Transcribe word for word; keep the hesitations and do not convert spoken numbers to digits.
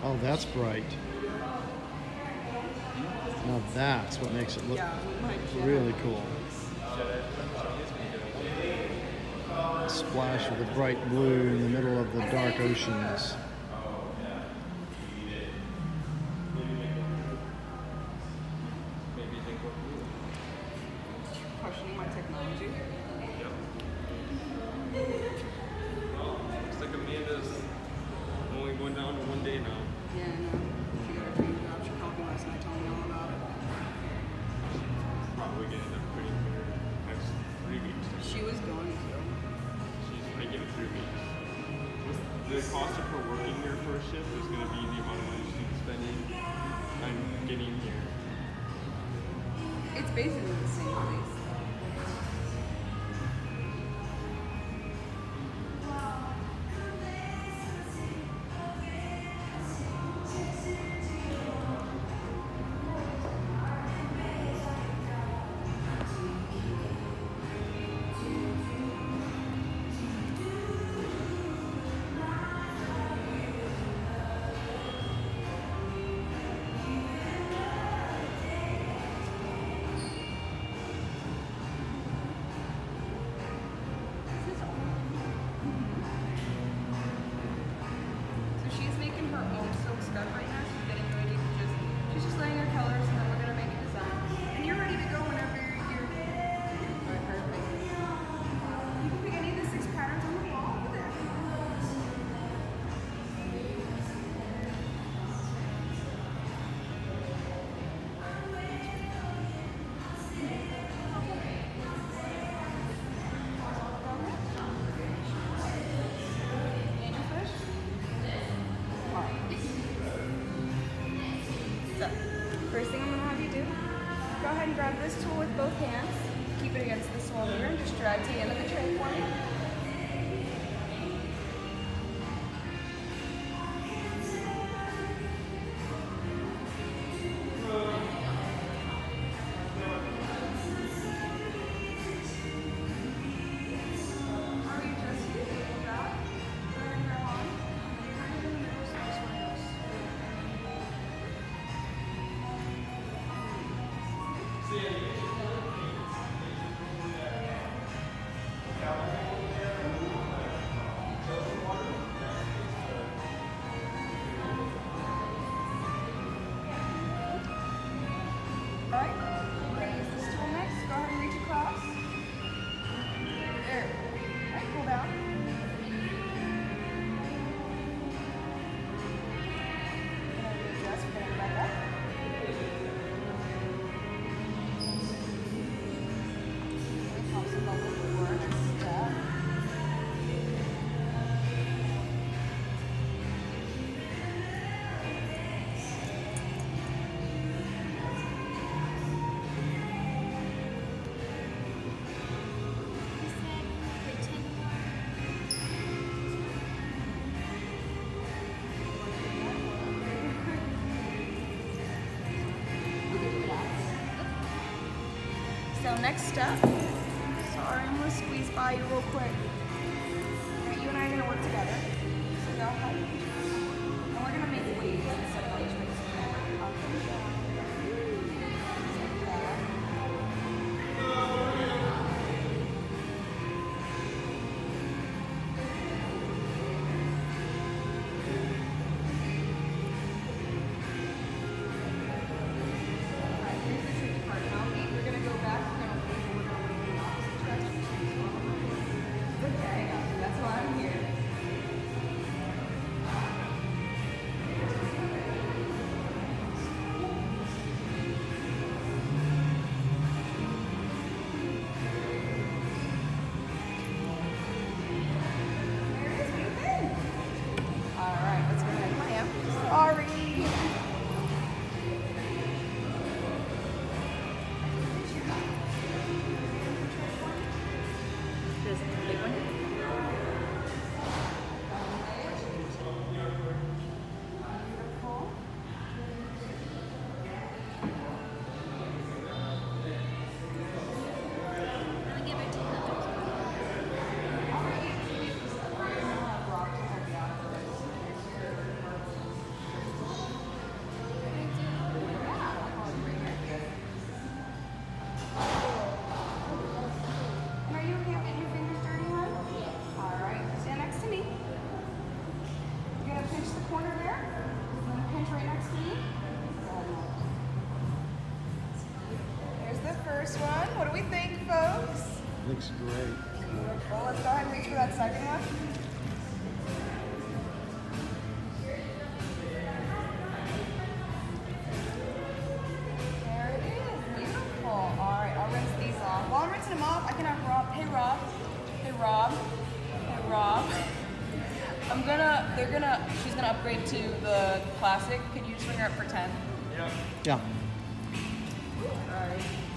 Oh, that's bright. Now that's what makes it look Yeah, really cool. A splash of the bright blue in the middle of the dark oceans. Questioning my technology. Yep. Looks like Amanda's only going down to one day now. Yeah, I know. She got a dream job. She called me last night telling me all about it. Probably gonna end up quitting here next three weeks. She was going to. She's like, give it three weeks. What's the cost of her working here for a shift is going to be the amount of money she's spending on getting here. It's basically the same place. First thing I'm going to have you do, go ahead and grab this tool with both hands, keep it against the swirl mirror, and just drag to the end of the tray for me. Alright, we're going to use this tool next. Go ahead and reach across. There. Alright, pull down. We're going to readjust, we're going to back up. Pop some bubbles before our next step. So next step, sorry, I'm gonna squeeze by you real quick. Alright, you and I are gonna work together. So go ahead. And we're gonna make waves instead of like straight. do we think, folks? Looks great. Beautiful. Let's go ahead and reach for that second one. There it is. Beautiful. All right, I'll rinse these off. While I'm rinsing them off, I can have Rob. Hey, Rob. Hey, Rob. Hey, Rob. I'm gonna, they're gonna, she's gonna upgrade to the classic. Can you just bring her up for ten? Yeah. Yeah. All right.